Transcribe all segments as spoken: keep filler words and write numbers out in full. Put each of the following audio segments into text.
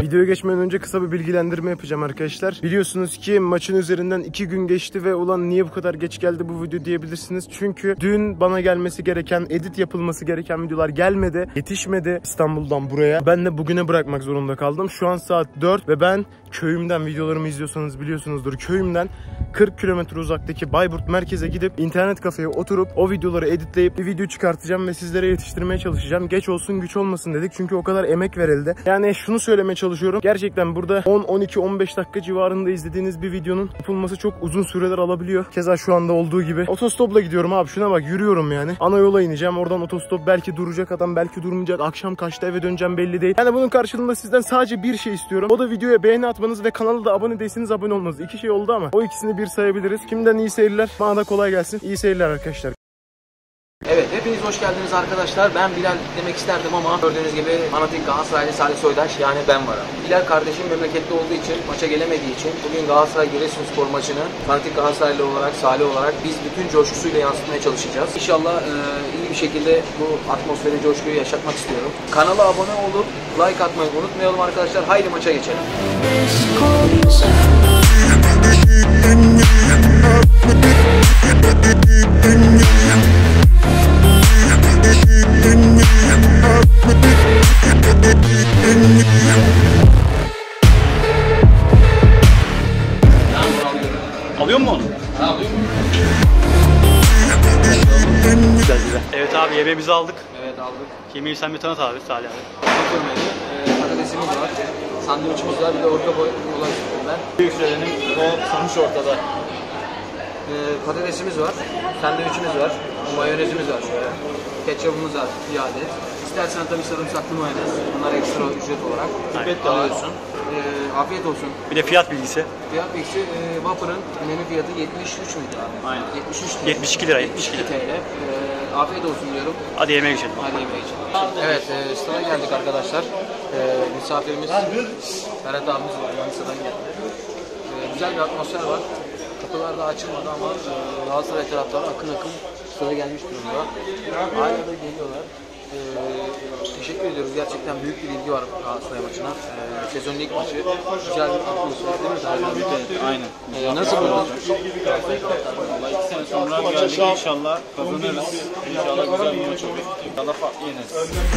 Videoya geçmeden önce kısa bir bilgilendirme yapacağım arkadaşlar. Biliyorsunuz ki maçın üzerinden iki gün geçti ve ulan niye bu kadar geç geldi bu video diyebilirsiniz. Çünkü dün bana gelmesi gereken, edit yapılması gereken videolar gelmedi. Yetişmedi İstanbul'dan buraya. Ben de bugüne bırakmak zorunda kaldım. Şu an saat dört ve ben köyümden, videolarımı izliyorsanız biliyorsunuzdur, köyümden kırk kilometre uzaktaki Bayburt merkeze gidip internet kafeye oturup o videoları editleyip bir video çıkartacağım ve sizlere yetiştirmeye çalışacağım. Geç olsun güç olmasın dedik çünkü o kadar emek verildi. Yani şunu söylemeye çalışıyorum. Gerçekten burada on on iki on beş dakika civarında izlediğiniz bir videonun yapılması çok uzun süreler alabiliyor. Keza şu anda olduğu gibi. Otostopla gidiyorum abi, şuna bak, yürüyorum yani. Ana yola ineceğim. Oradan otostop belki duracak adam, belki durmayacak. Akşam kaçta eve döneceğim belli değil. Yani bunun karşılığında sizden sadece bir şey istiyorum. O da videoya beğeni atmanız ve kanala da abone değilseniz abone olmanız. İki şey oldu ama o ikisini bir sayabiliriz. Kimden iyi seyirler? Bana da kolay gelsin. İyi seyirler arkadaşlar. Evet, hepiniz hoş geldiniz arkadaşlar. Ben Bilal demek isterdim ama gördüğünüz gibi fanatik Galatasaraylı Salih Soydaş, yani ben varım. Bilal kardeşim memlekette olduğu için, maça gelemediği için bugün Galatasaray Giresunspor maçını fanatik Galatasaraylı olarak, Salih olarak biz bütün coşkusuyla yansıtmaya çalışacağız. İnşallah e, iyi bir şekilde bu atmosferi, coşkuyu yaşatmak istiyorum. Kanala abone olup like atmayı unutmayalım arkadaşlar. Haydi maça geçelim. Alıyor mu onu? Ha, alıyor mu? Güzel güzel. Evet abi, yemeğimizi aldık. Evet, aldık. Yemeği sen bir tanıt abi, Salih abi. Ee, patatesimiz var, sandviçimiz var, bir de orta boy olan ben. Büyük sürenin o sonuç ortada. Ee, patatesimiz var, sandviçimiz var, mayonezimiz var şöyle. Ketçapımız var, bir adet. İstersen tabii sarımsaklı mayonez, bunlar ekstra ücret olarak. Evet, alıyorsun. Ee, afiyet olsun. Bir de fiyat bilgisi. Fiyat bilgisi, e, Whopper'ın menü fiyatı yetmiş üç müydü abi? Aynen. yetmiş üç yetmiş iki lira, yetmiş iki T L. Ee, afiyet olsun diyorum. Hadi yemeğe geçelim. Hadi yemeğe geçelim. Evet, e, stada geldik arkadaşlar. E, misafirimiz Ferhat abimiz var, Manisa'dan geldi. E, güzel bir atmosfer var. Kapılar da açılmadı ama e, Galatasaray taraftarı akın akın stada gelmiş durumda. Hala da geliyorlar. E, teşekkür ediyoruz. Gerçekten büyük bir ilgi var Galatasaray maçına. E, sezonun ilk maçı. Güzel bir atmosfer değil mi? Evet, aynen. E, nasıl buldun? Vallahi iki sene sonra geldik, inşallah kazanırız. İnşallah güzel bir maç olur. İnşallah farklı yeneriz.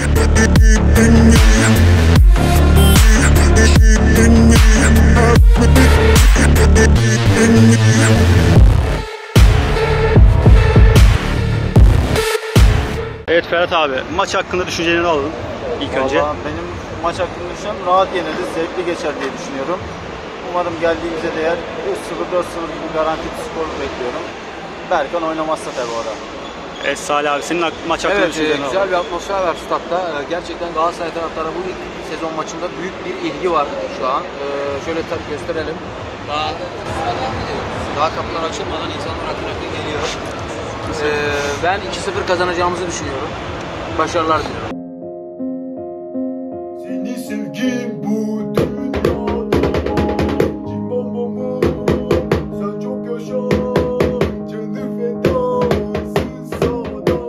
Evet Ferhat abi, maç hakkında düşüncelerini alalım ilk önce. Vallahi benim maç hakkında düşünüyorum, rahat yeneriz, zevkli geçer diye düşünüyorum. Umarım geldiğimize değer üç sıfır dört sıfır gibi garanti bir skor bekliyorum. Berkan oynamazsa tabii orada. Evet Salih abi, senin maç hakkında Evet, e, düşüncelerini güzel alalım. bir atmosfer var statta. E, gerçekten Galatasaray taraftarı bu ilk sezon maçında büyük bir ilgi var şu an. E, şöyle tabii gösterelim. Daha, daha kapılar açılmadan insanlar akın akın geliyor. E, ben iki sıfır kazanacağımızı düşünüyorum. Başarılar diliyorum. Seni sevgim bu dünyada Cim bom bom bom Sen çok yaşa Canı fedasın sana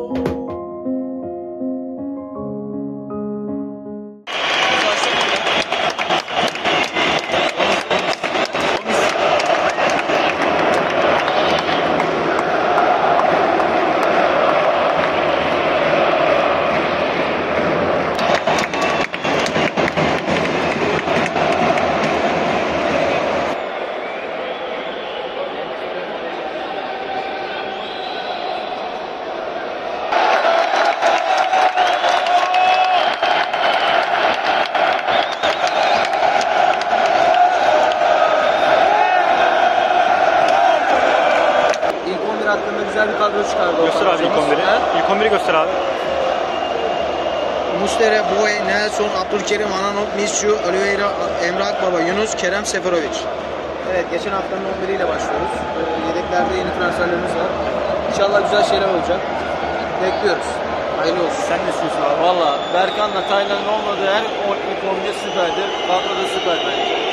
Hakkında güzel bir kadro çıkardı. Göster abi ilk on biri. İlk on biri göster abi. Muslera, Boye, Nelson, Abdülkerim, Ananok, Miscu, Oliveira, Emre Akbaba, Yunus, Kerem Seferovic. Evet, geçen haftanın on biriyle başlıyoruz. Yedeklerde yeni transferlerimiz var. İnşallah güzel şeyler olacak. Bekliyoruz. Hayırlı olsun. Sen ne düşünüyorsun abi? Valla Berkan'la Taylan'ın olmadığı her ilk on bir süperdi. Kadro da süper bence.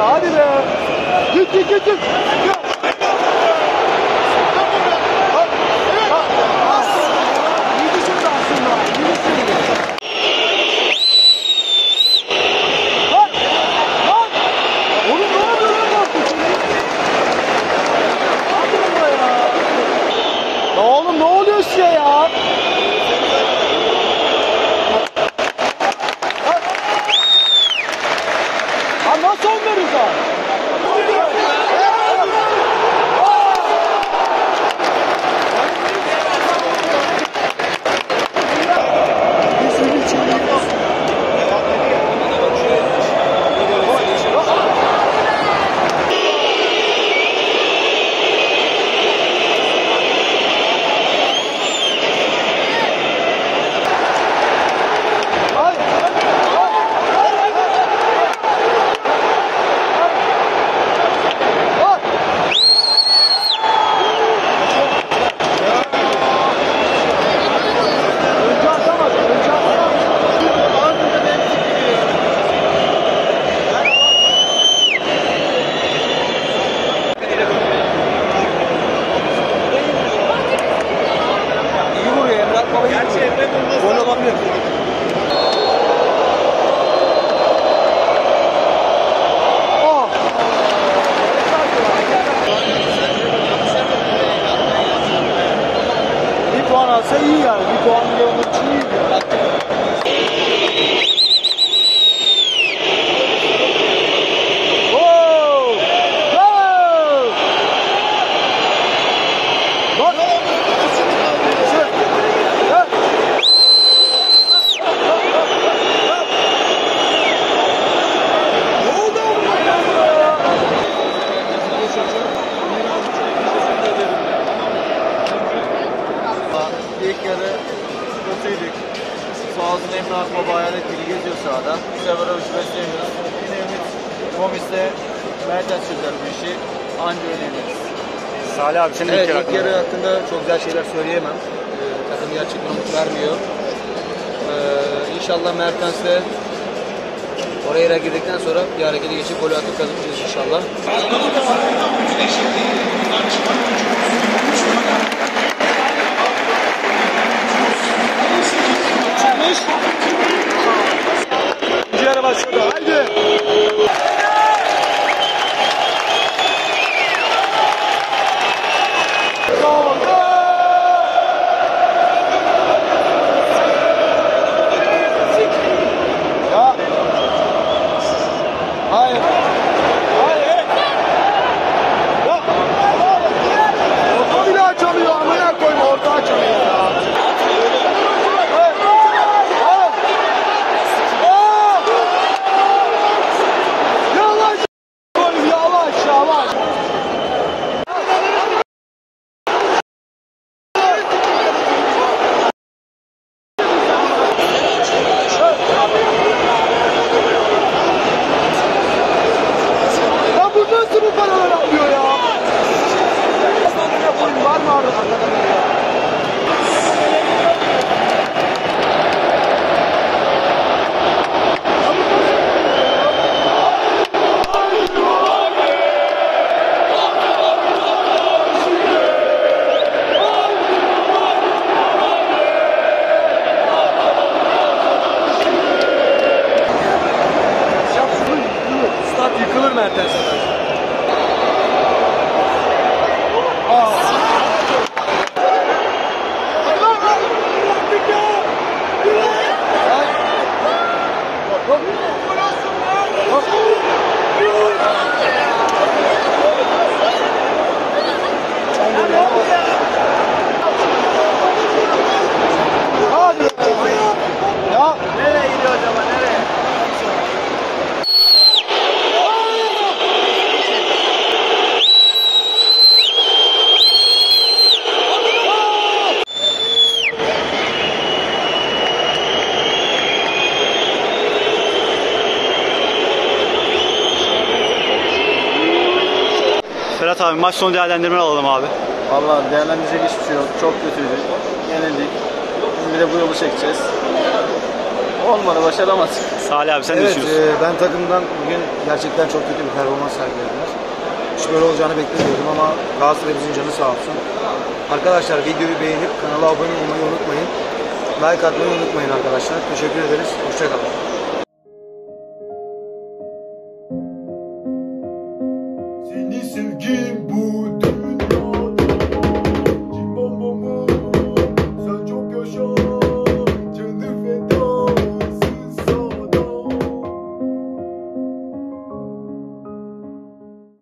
hadi be. Git git git git. Oğlum ne oluyor size ya? Ha nasıl onlarız ha? Bir puan alsa iyi yani. Bir puan bile onun için iyi. Oo! Bravo! Bak! İlk yarı kötüydük. Sağ olsun Emrah Baba hayalet gibi geziyor sahada. Bu sefer avuç beslemiyoruz. Yine Ümit Gomis'le Mertens çözer bu işi. Anca önemliyiz. Salih abi senin Evet, ilk yarı ilk hakkında. yarı hakkında çok güzel şeyler söyleyemem. Ee, takım gerçekten umut vermiyor. Ee, inşallah Mertens'le oraya girdikten sonra bir harekete geçip golü atıp kazanacağız inşallah. İkinci yarı başladı. Haydi. Ya. Hayır. Hayır. Ya. Orta bile açamıyor. Amına koyma, orta açamıyor ya. Yavaş. Yavaş yavaş. Ya bu nasıl bu paralar alıyor ya? Var mı arada? Stat yıkılır Mertens'e. Hadi. Ya. Nereye gidiyor acaba? Nereye? Ferhat abi maç sonu değerlendirmeni alalım abi. Vallahi değerlendirecek hiçbir şey yok. Çok kötüydük. Yenildik. Şimdi de bu yolu çekeceğiz. Olmadı, başaramadık. Salih abi sen ne Evet, düşünüyorsun? e, ben takımdan bugün gerçekten çok kötü bir performans sergilediler. Hiç böyle olacağını beklemiyordum ama Galatasaray'ımızın canı sağ olsun. Arkadaşlar videoyu beğenip kanala abone olmayı unutmayın. Like atmayı unutmayın arkadaşlar. Teşekkür ederiz. Hoşçakalın. Seni sevgim bu dünya.